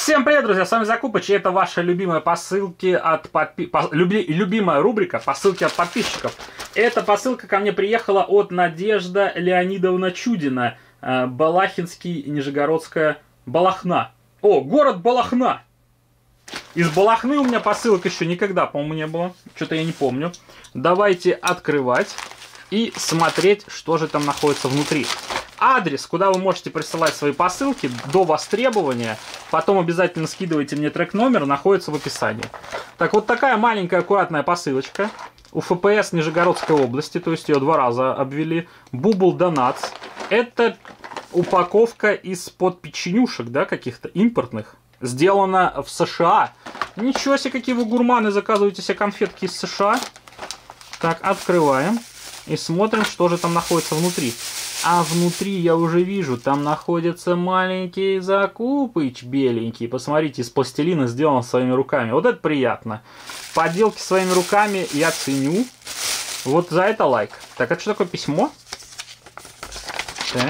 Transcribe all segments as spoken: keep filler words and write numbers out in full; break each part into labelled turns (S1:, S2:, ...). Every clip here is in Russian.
S1: Всем привет, друзья, с вами Закупыч, и это ваши любимые посылки от подпи... по... Люби... любимая рубрика «Посылки от подписчиков». Эта посылка ко мне приехала от Надежда Леонидовна Чудина, э, Балахинский, Нижегородская, Балахна. О, город Балахна! Из Балахны у меня посылок еще никогда, по-моему, не было. Что-то я не помню. Давайте открывать и смотреть, что же там находится внутри. Адрес, куда вы можете присылать свои посылки до востребования, потом обязательно скидывайте мне трек-номер, находится в описании. Так, вот такая маленькая аккуратная посылочка. У эф пэ эс Нижегородской области, то есть ее два раза обвели. Bubble Donuts. Это упаковка из-под печенюшек, да, каких-то импортных. Сделана в США. Ничего себе, какие вы гурманы, заказываете себе конфетки из США. Так, открываем и смотрим, что же там находится внутри. А внутри я уже вижу, там находится маленький Закупыч беленький. Посмотрите, из пластилина сделан своими руками. Вот это приятно. Поделки своими руками я ценю. Вот за это лайк. Так, это что такое письмо? Так.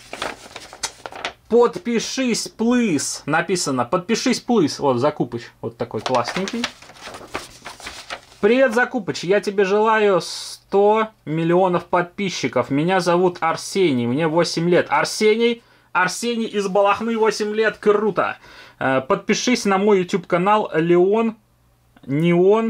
S1: Подпишись, плыс. Написано, подпишись, плыс. Вот, Закупыч. Вот такой классненький. Привет, Закупыч. Я тебе желаю сто миллионов подписчиков. Меня зовут Арсений. Мне восемь лет. Арсений. Арсений из Балахны, восемь лет. Круто. Подпишись на мой YouTube канал Леон. Неон.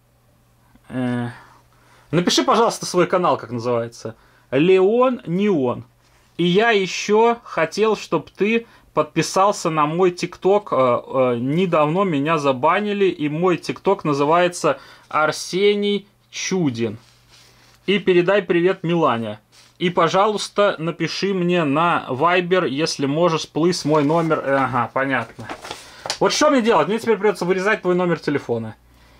S1: Напиши, пожалуйста, свой канал, как называется. Леон Неон. И я еще хотел, чтобы ты подписался на мой ТикТок. Недавно меня забанили, и мой ТикТок называется Арсений Чудин. И передай привет Милане. И, пожалуйста, напиши мне на Viber, если можешь, плыс мой номер. Ага, понятно. Вот что мне делать? Мне теперь придется вырезать твой номер телефона.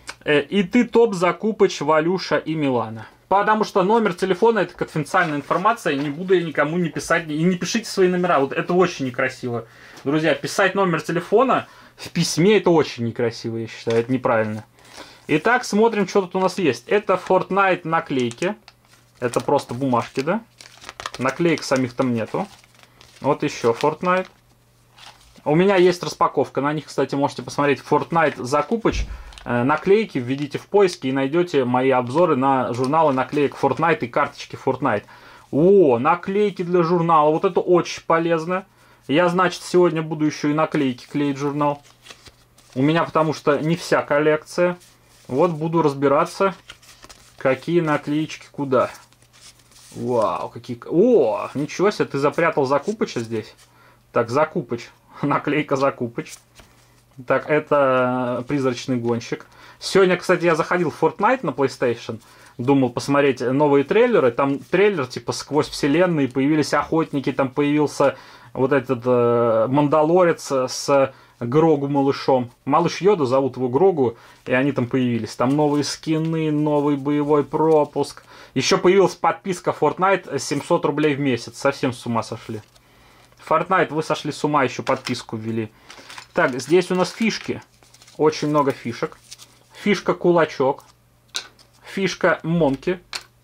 S1: И ты топ, Закупыч, Валюша и Милана. Потому что номер телефона — это конфиденциальная информация, и не буду я никому не писать. И не пишите свои номера, вот это очень некрасиво. Друзья, писать номер телефона в письме — это очень некрасиво, я считаю, это неправильно. Итак, смотрим, что тут у нас есть. Это Fortnite наклейки. Это просто бумажки, да? Наклеек самих там нету. Вот еще Fortnite. У меня есть распаковка. На них, кстати, можете посмотреть. Fortnite Закупыч. Наклейки введите в поиске и найдете мои обзоры на журналы наклеек Fortnite и карточки Fortnite. О, наклейки для журнала. Вот это очень полезно. Я, значит, сегодня буду еще и наклейки клеить в журнал. У меня потому что не вся коллекция. Вот буду разбираться, какие наклеечки куда. Вау, какие... О, ничего себе, ты запрятал Закупыча здесь. Так, Закупыч. Наклейка Закупыч. Так, это призрачный гонщик. Сегодня, кстати, я заходил в Fortnite на PlayStation. Думал посмотреть новые трейлеры. Там трейлер типа сквозь вселенные. Появились охотники. Там появился вот этот э, Мандалорец с Грогу малышом. Малыш Йода, зовут его Грогу. И они там появились. Там новые скины, новый боевой пропуск. Еще появилась подписка Fortnite семьсот рублей в месяц. Совсем с ума сошли. Fortnite, вы сошли с ума, еще подписку ввели. Так, здесь у нас фишки. Очень много фишек. Фишка Кулачок. Фишка Монки.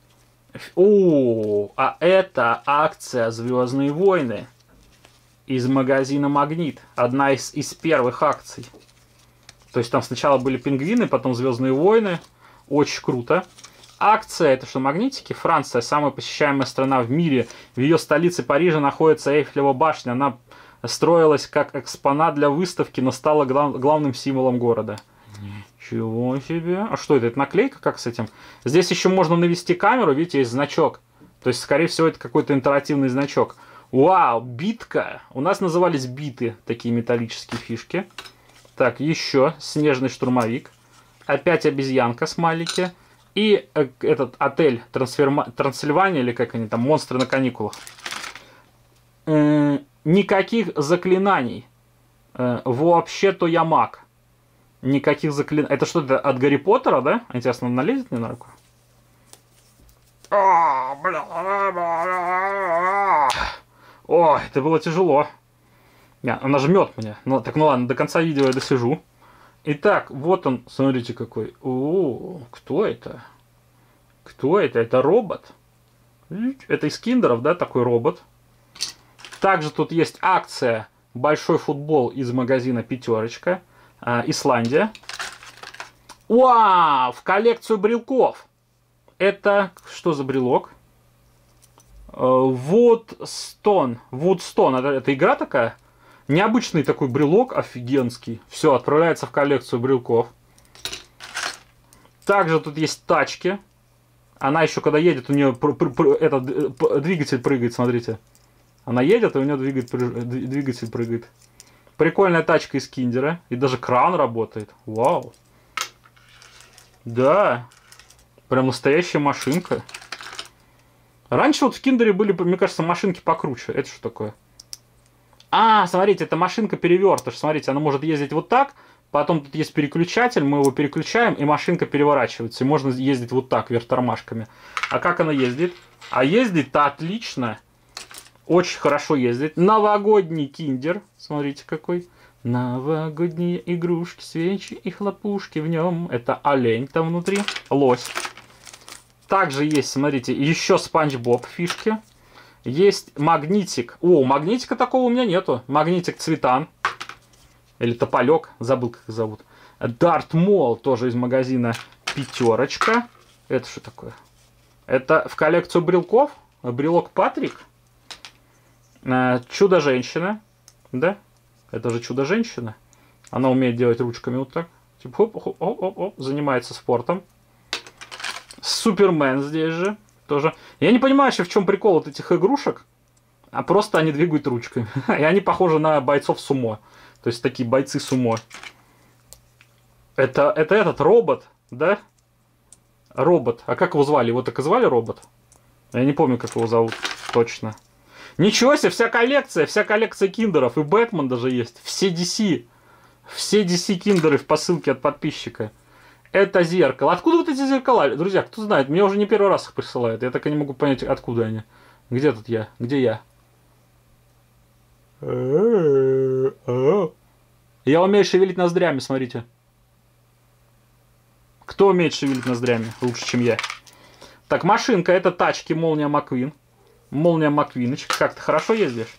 S1: О, а это акция Звездные войны. Из магазина Магнит. Одна из, из первых акций. То есть там сначала были пингвины, потом Звездные войны. Очень круто. Акция, это что, магнитики? Франция, самая посещаемая страна в мире. В ее столице Парижа находится Эйфелева башня. Она строилась как экспонат для выставки, но стала глав, главным символом города. Ничего себе. А что это? Это наклейка? Как с этим? Здесь еще можно навести камеру, видите, есть значок. То есть, скорее всего, это какой-то интерактивный значок. Вау, битка. У нас назывались биты, такие металлические фишки. Так, еще снежный штурмовик. Опять обезьянка, смайлики. И э, этот отель Трансферма... Трансильвания, или как они там, монстры на каникулах. Э, никаких заклинаний. Э, вообще-то я маг. Никаких заклинаний. Это что-то от Гарри Поттера, да? Интересно, он налезет мне на руку? Ой, это было тяжело. Не, она жмет мне. Ну, так, ну ладно, до конца видео я досижу. Итак, вот он, смотрите какой. О, кто это? Кто это? Это робот. Это из киндеров, да, такой робот. Также тут есть акция большой футбол из магазина «Пятерочка». Э, Исландия. Вау! В коллекцию брелков. Это что за брелок? Woodstone. Woodstone. Это, это игра такая? Необычный такой брелок, офигенский. Все, отправляется в коллекцию брелков. Также тут есть тачки. Она еще, когда едет, у нее этот двигатель прыгает, смотрите. Она едет, и у нее двигатель прыгает. Прикольная тачка из Киндера. И даже кран работает. Вау. Да. Прям настоящая машинка. Раньше вот в Киндере были, мне кажется, машинки покруче. Это что такое? А, смотрите, это машинка-перевертыш. Смотрите, она может ездить вот так. Потом тут есть переключатель, мы его переключаем, и машинка переворачивается. И можно ездить вот так, вверх тормашками. А как она ездит? А ездит-то отлично. Очень хорошо ездит. Новогодний Киндер. Смотрите, какой. Новогодние игрушки, свечи и хлопушки в нем. Это олень там внутри. Лось. Также есть, смотрите, еще Спанч Боб фишки. Есть магнитик. О, магнитика такого у меня нету. Магнитик Цветан. Или Тополек. Забыл, как их зовут. Дарт Мол тоже из магазина «Пятерочка». Это что такое? Это в коллекцию брелков. Брелок Патрик. Чудо-женщина. Да? Это же Чудо-женщина. Она умеет делать ручками вот так. Типа хоп-хоп-хоп-хоп. Занимается спортом. Супермен здесь же тоже. Я не понимаю вообще, в чем прикол вот этих игрушек. А просто они двигают ручками. И они похожи на бойцов сумо. То есть такие бойцы сумо. Это, это этот робот, да? Робот. А как его звали? Его так и звали робот? Я не помню, как его зовут. Точно. Ничего себе, вся коллекция. Вся коллекция киндеров. И Бэтмен даже есть. Все ди си. Все ди си киндеры в посылке от подписчика. Это зеркало. Откуда вот эти зеркала? Друзья, кто знает? Мне уже не первый раз их присылают. Я так и не могу понять, откуда они. Где тут я? Где я? Я умею шевелить ноздрями, смотрите. Кто умеет шевелить ноздрями лучше, чем я? Так, машинка. Это тачки Молния Маквин. Молния Маквиночка. Как ты хорошо ездишь?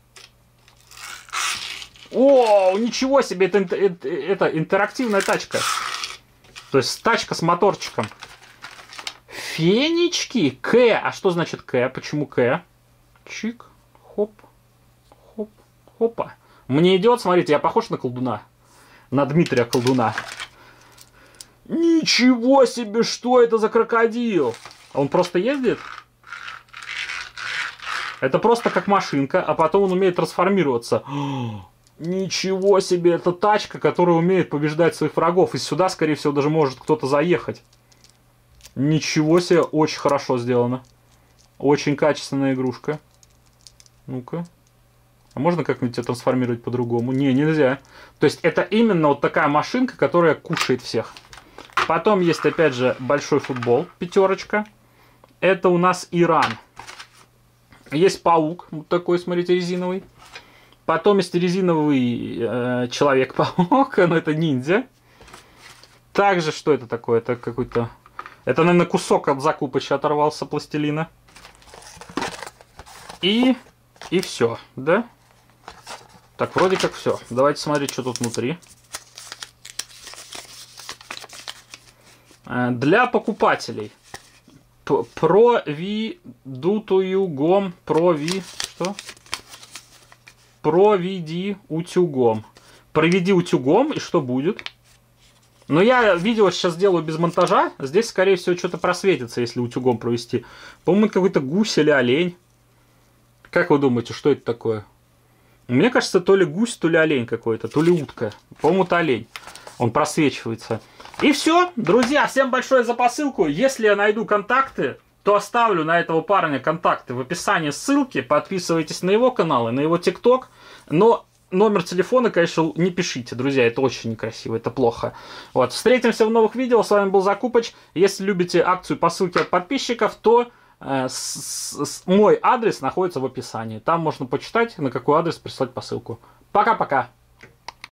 S1: О, ничего себе! Это, это, это интерактивная тачка. То есть тачка с моторчиком. Фенечки. К. А что значит К? Почему К? Чик. Хоп. Хоп. Хопа. Мне идет, смотрите, я похож на колдуна. На Дмитрия Колдуна. Ничего себе, что это за крокодил? Он просто ездит? Это просто как машинка, а потом он умеет трансформироваться. Ничего себе, это тачка, которая умеет побеждать своих врагов. И сюда, скорее всего, даже может кто-то заехать. Ничего себе, очень хорошо сделано. Очень качественная игрушка. Ну-ка. А можно как-нибудь это трансформировать по-другому? Не, нельзя. То есть это именно вот такая машинка, которая кушает всех. Потом есть, опять же, большой футбол. Пятерочка. Это у нас Иран. Есть паук. Вот такой, смотрите, резиновый. Потом есть резиновый э, Человек-паук, но это ниндзя. Также, что это такое? Это какой-то... Это, наверное, кусок от закупочки оторвался пластилина. И... И все, да? Так, вроде как все. Давайте смотреть, что тут внутри. Э, для покупателей. Провидутуюгом. Прови... Что? Проведи утюгом. Проведи утюгом, и что будет? Но я видео сейчас делаю без монтажа. Здесь, скорее всего, что-то просветится, если утюгом провести. По-моему, какой-то гусь или олень. Как вы думаете, что это такое? Мне кажется, то ли гусь, то ли олень какой-то, то ли утка. По-моему, это олень. Он просвечивается. И все, друзья, всем большое за посылку. Если я найду контакты, то оставлю на этого парня контакты в описании ссылки. Подписывайтесь на его канал и на его тикток. Но номер телефона, конечно, не пишите, друзья. Это очень некрасиво, это плохо. Вот, встретимся в новых видео. С вами был Закупыч. Если любите акцию по ссылке от подписчиков, то э, с, с, мой адрес находится в описании. Там можно почитать, на какой адрес прислать посылку. Пока-пока.